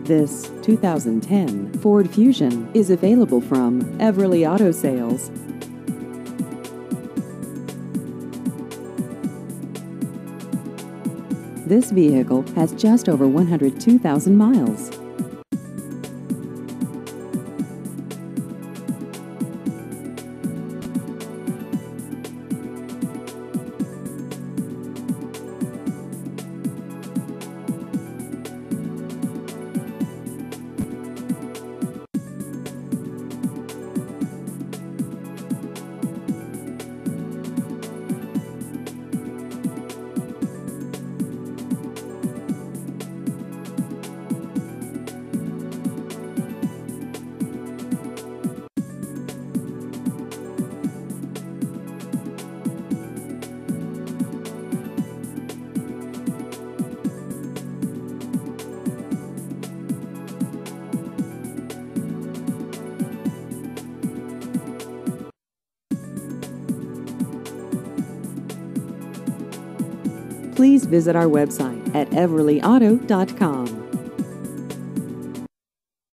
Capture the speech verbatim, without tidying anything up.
This two thousand ten Ford Fusion is available from Everly Auto Sales. This vehicle has just over one hundred two thousand miles. Please visit our website at everly auto dot com.